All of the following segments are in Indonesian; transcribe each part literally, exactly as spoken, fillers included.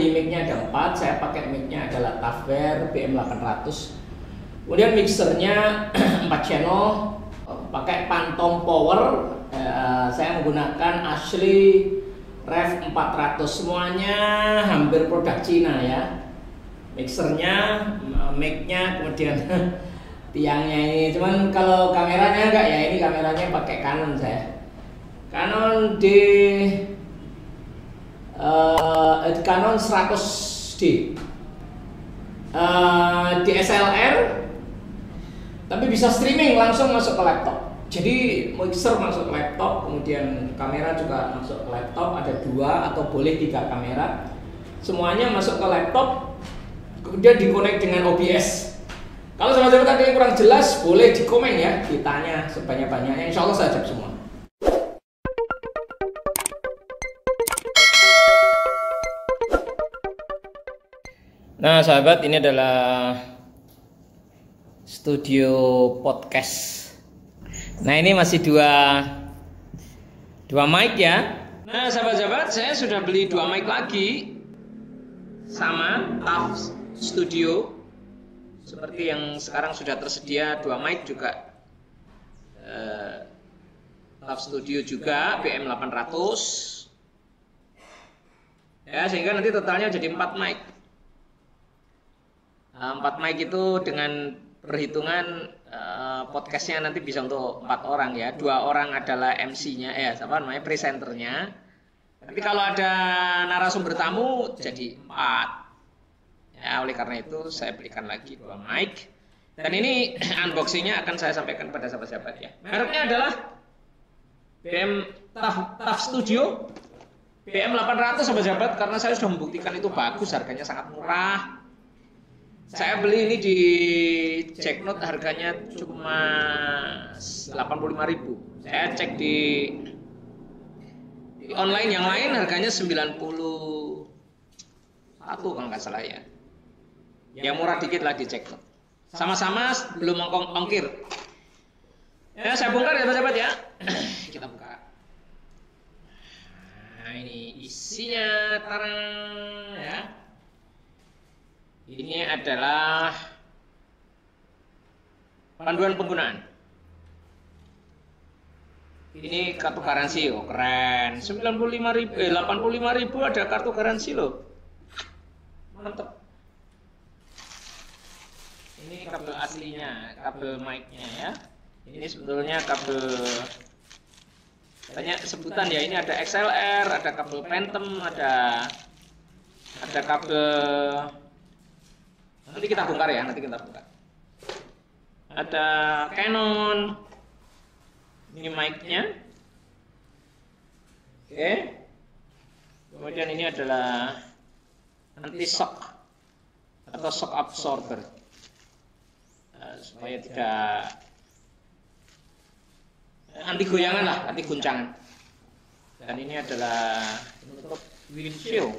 beli mic-nya ada empat, saya pakai mic-nya adalah Tavware B M delapan ratus. Kemudian mixernya empat channel, pakai Phantom Power. Uh, saya menggunakan Ashley Rev empat ratus, semuanya hampir produk Cina ya. Mixernya, mic-nya, kemudian tiangnya ini. Cuman kalau kameranya enggak ya, ini kameranya pakai Canon saya. Canon D uh, Canon seratus D. Uh, D S L R, tapi bisa streaming langsung masuk ke laptop. Jadi mixer masuk ke laptop, kemudian kamera juga masuk ke laptop. Ada dua atau boleh tiga kamera. Semuanya masuk ke laptop, kemudian dikonek dengan O B S. Kalau sahabat-sahabat ada yang kurang jelas, boleh di komen ya, ditanya sebanyak-banyaknya. Insya Allah saya jawab semua. Nah sahabat, ini adalah studio podcast. Nah ini masih dua dua mic ya. Nah sahabat-sahabat, saya sudah beli dua mic lagi, sama T A F Studio. Seperti yang sekarang sudah tersedia dua mic juga, eh, T A F Studio juga B M delapan ratus. Ya, sehingga nanti totalnya jadi empat mic. Empat mic itu dengan perhitungan uh, podcastnya nanti bisa untuk empat orang ya. Dua orang adalah M C-nya, ya apa namanya, presenternya. Tapi kalau ada narasumber tamu jadi empat. Ya, oleh karena itu saya belikan lagi dua mic. Dan ini unboxingnya akan saya sampaikan kepada sahabat-sahabat ya. Mereknya adalah B M T A F, T A F Studio B M delapan ratus sahabat-sahabat, karena saya sudah membuktikan itu bagus, harganya sangat murah. Saya beli ini di Jacknote, harganya cuma delapan puluh lima ribu. Saya cek di, di online yang lain harganya sembilan puluh satu kalau nggak salah ya. Ya murah dikit lah di Jacknote. Sama-sama belum ongkir. Ya saya bongkar ya sahabat ya. Kita buka. Nah ini isinya, tarang ya. Ini adalah panduan penggunaan. Ini kartu garansi, oh keren. sembilan puluh lima ribu, eh delapan puluh lima ribu ada kartu garansi loh. Mantap. Ini kabel aslinya, kabel mic-nya ya. Ini sebetulnya kabel, banyak sebutan ya. Ini ada X L R, ada kabel Phantom, ada ada kabel. Nanti kita bongkar ya, nanti kita bongkar. Ada Canon. Ini mic-nya. Oke. Kemudian ini adalah anti shock atau shock absorber. Nah, supaya tidak anti goyangan lah, anti guncangan. Dan ini adalah penutup windshield.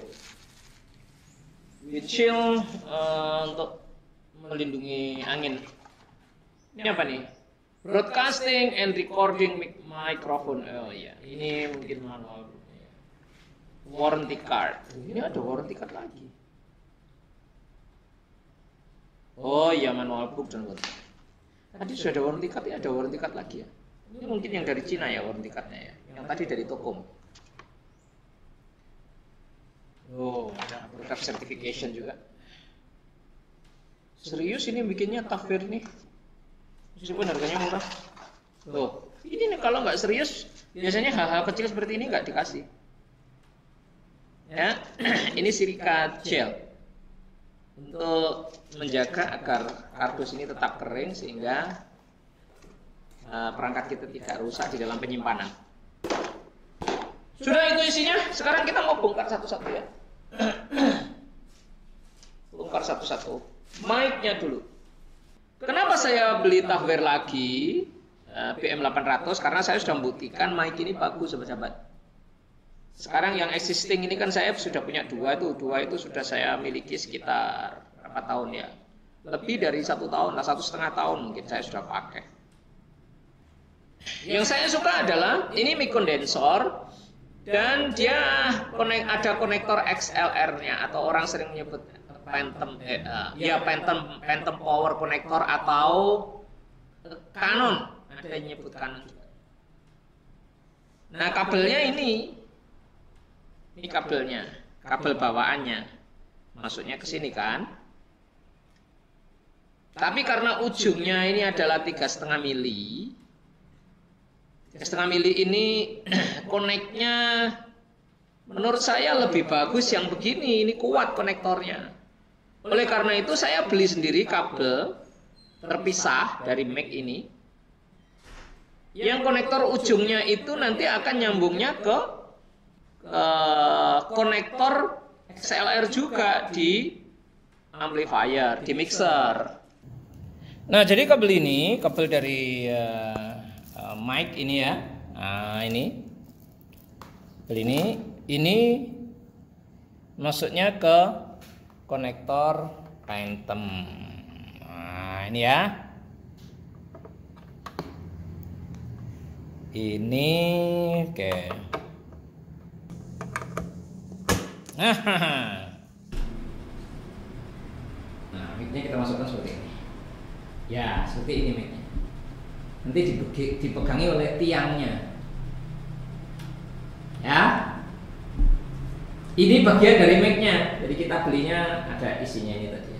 Windshield uh, untuk melindungi angin. Ini apa nih? Broadcasting and recording microphone. Oh iya, ini mungkin manual. Warranty card. Ini ada warranty card lagi. Oh iya, manual book dan warranty. Tadi sudah ada warranty card, ini ada warranty card lagi ya. Ini mungkin yang dari Cina ya warranty cardnya ya. Yang tadi dari Tokom. Oh, ada product certification juga. Serius ini bikinnya Tavware nih. Meskipun harganya murah. Loh, ini nih kalau nggak serius, biasanya hal-hal kecil seperti ini nggak dikasih. Ya, ini silika gel untuk menjaga agar kardus ini tetap kering sehingga uh, perangkat kita tidak rusak di dalam penyimpanan. Sudah itu isinya. Sekarang kita mau bongkar satu-satu ya. Bongkar satu-satu. Mic-nya dulu. Kenapa saya beli Tavware lagi B M delapan ratus? Karena saya sudah membuktikan mic ini bagus sahabat-sahabat. Sekarang yang existing ini kan saya sudah punya dua itu. Dua itu sudah saya miliki sekitar berapa tahun ya? Lebih dari satu tahun lah, satu setengah tahun mungkin saya sudah pakai. Yang saya suka adalah ini mic kondensor. dan dia konek, ada konektor X L R-nya atau orang sering menyebut Phantom, eh, uh, ya Phantom, Phantom Power Connector atau uh, Canon, ada yang menyebut Canon juga. Nah kabelnya ini, ini kabelnya, kabel bawaannya, masuknya ke sini kan. Tapi karena ujungnya ini adalah tiga setengah mili, tiga setengah mili ini koneknya menurut saya lebih bagus yang begini, ini kuat konektornya. Oleh karena itu saya beli sendiri kabel terpisah dari Mac ini. Yang konektor ujungnya itu nanti akan nyambungnya ke, ke konektor X L R juga di amplifier, di mixer. Nah, jadi kabel ini, kabel dari uh, uh, mic ini ya. Nah, ini. Kabel ini, ini masuknya ke konektor Phantom. Nah, ini ya. Ini oke. Okay. Nah, mic-nya kita masukkan seperti ini. Ya, seperti ini mic-nya. Nanti dipegangi oleh tiangnya. Ya. Ini bagian dari mic-nya. Jadi kita belinya ada isinya ini tadi.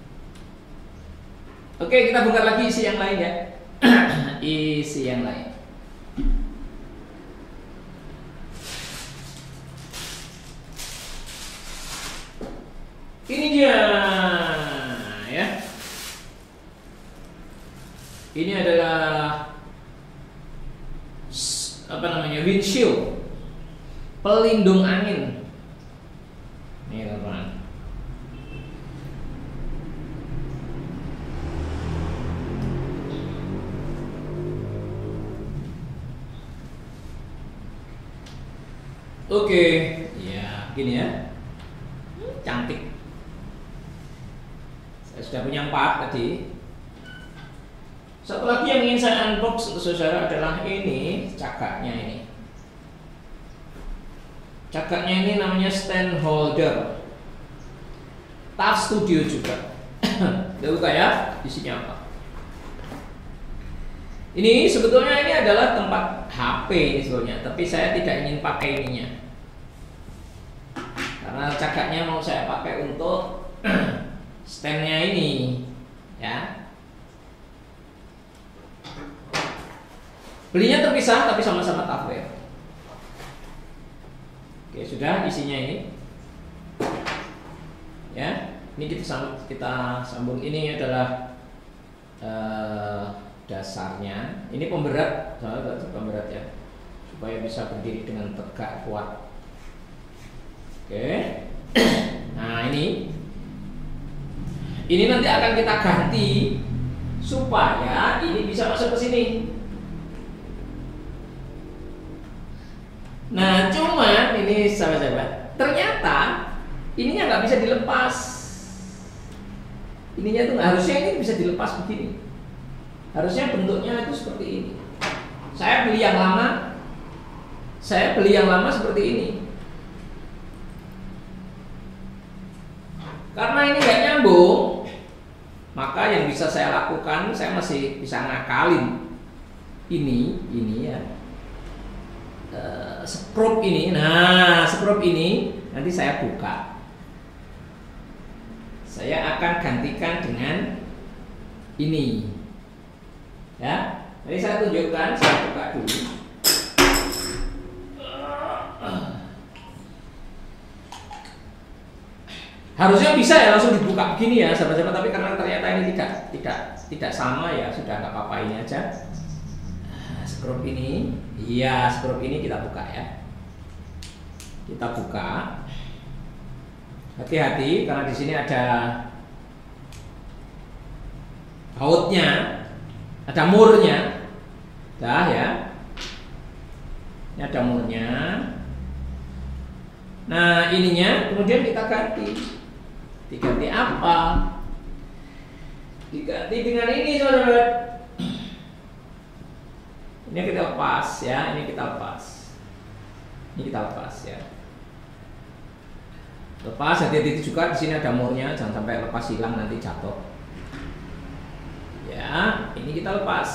Oke, kita buka lagi isi yang lain ya. Isi yang lain. Ini dia ya. Ini adalah apa namanya? Windshield. Pelindung angin. Nih teman-teman. Oke, ya gini ya, cantik. Saya sudah punya empat tadi. Satu lagi yang ingin saya unbox untuk saudara adalah ini cakaknya ini. Cakaknya ini namanya stand holder. T A F Studio juga. Kita buka ya, isinya apa? Ini sebetulnya ini adalah tempat H P ini sebetulnya, tapi saya tidak ingin pakai ininya. Karena cakaknya mau saya pakai untuk standnya ini, ya. Belinya terpisah tapi sama-sama Tupperware. Oke, sudah isinya ini. Ya, ini kita sambung, kita sambung ini adalah uh, dasarnya. Ini pemberat, sahabat, pemberat ya, supaya bisa berdiri dengan tegak kuat. Oke. Nah ini, ini nanti akan kita ganti supaya ini bisa masuk ke sini. Nah cuman ini sahabat-sahabat, ternyata ininya nggak bisa dilepas. Ininya tuh harusnya ini bisa dilepas begini. Harusnya bentuknya itu seperti ini. Saya beli yang lama, saya beli yang lama seperti ini. Karena ini nggak nyambung, maka yang bisa saya lakukan, saya masih bisa ngakalin ini, ini ya, uh, skrup ini. Nah, skrup ini nanti saya buka. Saya akan gantikan dengan ini. Ya, jadi saya tunjukkan, saya buka dulu. Harusnya bisa ya langsung dibuka begini ya, sahabat-sahabat, tapi karena ternyata ini tidak tidak tidak sama ya, sudah nggak apa-apa, ini aja. Skrup ini, iya skrup ini kita buka ya. Kita buka. Hati-hati karena di sini ada bautnya. Ada murnya, dah ya. Ini ada murnya. Nah ininya kemudian kita ganti. Diganti apa? Diganti dengan ini saudara. Ini kita lepas ya, ini kita lepas. Ini kita lepas ya. Lepas, hati-hati juga di sini ada murnya, jangan sampai lepas hilang nanti jatuh. Ya, ini kita lepas.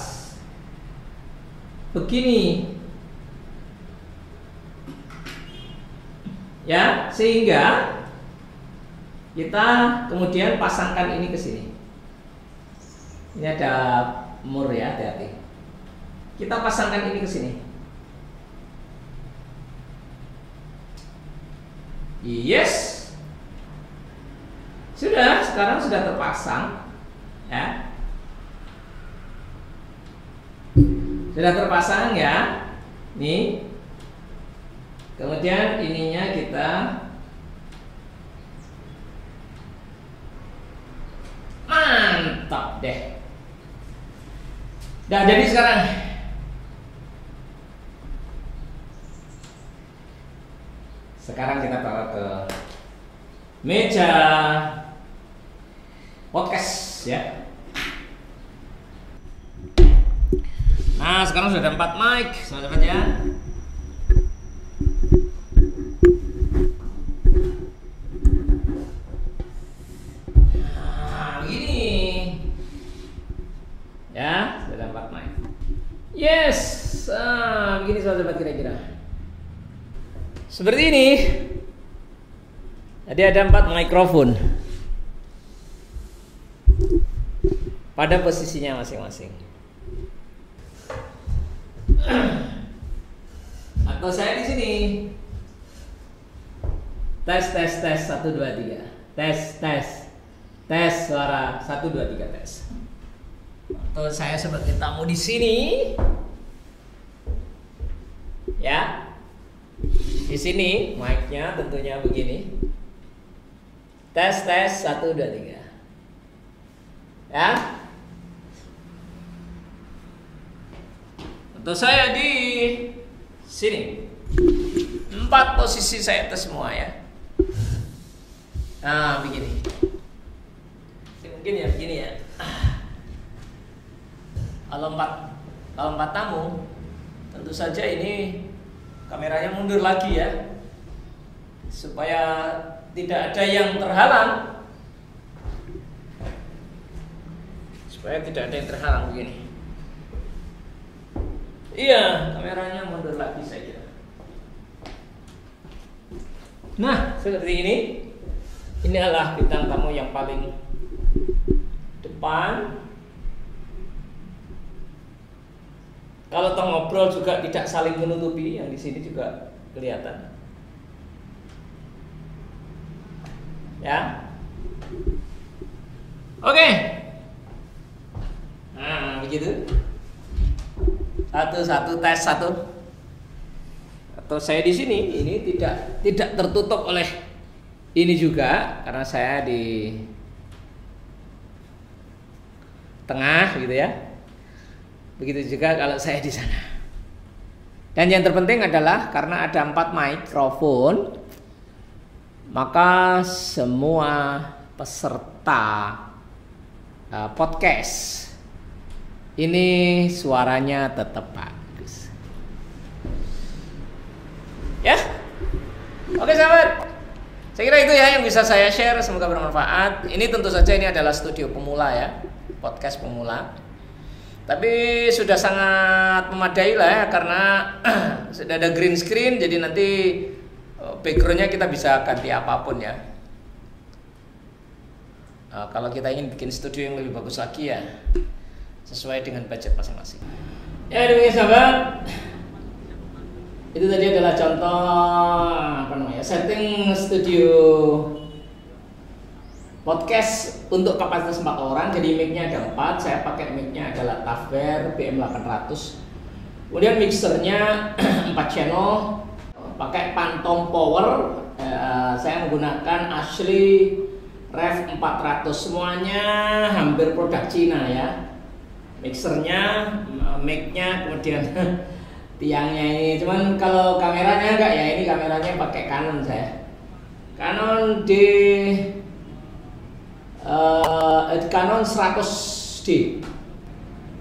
Begini. Ya, sehingga kita kemudian pasangkan ini ke sini. Ini ada mur ya, hati-hati. Kita pasangkan ini ke sini. Yes. Sudah, sekarang sudah terpasang. Ya. Sudah terpasang ya. Nih. Kemudian ininya kita mantap deh. Nah, jadi sekarang sekarang kita bawa ke meja podcast ya. Nah, sekarang sudah ada empat mic, sahabat ya. Nah, begini. Ya, sudah ada empat mic. Yes, ah, begini sahabat kira-kira. Seperti ini. Jadi ada empat mikrofon pada posisinya masing-masing. Atau saya di sini. Tes tes tes satu dua tiga. Tes tes tes suara satu dua tiga tes. Atau saya sebagai tamu di sini. Ya. Di sini mic-nya tentunya begini. Tes tes satu dua tiga. Ya. Atau saya di sini. Empat posisi saya tes semua ya. Nah, begini. Mungkin ya begini ya. Kalau empat kalau empat tamu, tentu saja ini kameranya mundur lagi ya, supaya tidak ada yang terhalang, supaya tidak ada yang terhalang begini. Iya, kameranya mundur lagi saya kira. Nah, seperti ini. Ini adalah bintang tamu yang paling depan. Kalau toh ngobrol juga tidak saling menutupi, yang di sini juga kelihatan. Ya. Oke. Nah, begitu. Satu satu tes satu. Atau saya di sini, ini tidak tidak tertutup oleh ini juga karena saya di tengah gitu ya. Begitu juga kalau saya di sana. Dan yang terpenting adalah karena ada empat mikrofon, maka semua peserta uh, podcast ini suaranya tetap bagus. Ya, oke sahabat. Saya kira itu ya yang bisa saya share, semoga bermanfaat. Ini tentu saja ini adalah studio pemula ya, podcast pemula. Tapi sudah sangat memadai lah ya, karena sudah ada green screen, jadi nanti backgroundnya kita bisa ganti apapun ya. Nah, kalau kita ingin bikin studio yang lebih bagus lagi ya, sesuai dengan budget masing-masing. Ya demikian sahabat. Itu tadi adalah contoh apa namanya setting studio podcast untuk kapasitas empat orang. Jadi mic-nya ada empat. Saya pakai mic-nya adalah Taffer B M delapan ratus. Kemudian mixernya empat channel, pakai Phantom Power. Uh, saya menggunakan Ashley Rev empat ratus. Semuanya hampir produk Cina ya. Mixernya, mic-nya, kemudian tiangnya ini. Cuman kalau kameranya enggak ya, ini kameranya pakai Canon saya. Canon D uh, Canon seratus D.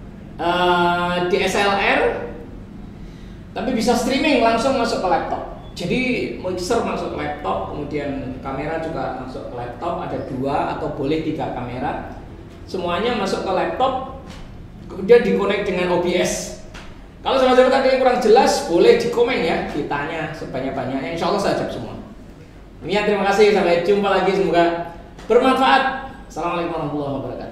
Uh, D S L R tapi bisa streaming langsung masuk ke laptop. Jadi mixer masuk ke laptop, kemudian kamera juga masuk ke laptop, ada dua atau boleh tiga kamera. Semuanya masuk ke laptop, kemudian dikonek dengan O B S. Kalau sahabat-sahabat tadi kurang jelas, boleh dikomen ya, ditanya sebanyak-banyaknya. Insya Allah saya jawab semua. Demikian, terima kasih, sampai jumpa lagi, semoga bermanfaat. Assalamualaikum warahmatullahi wabarakatuh.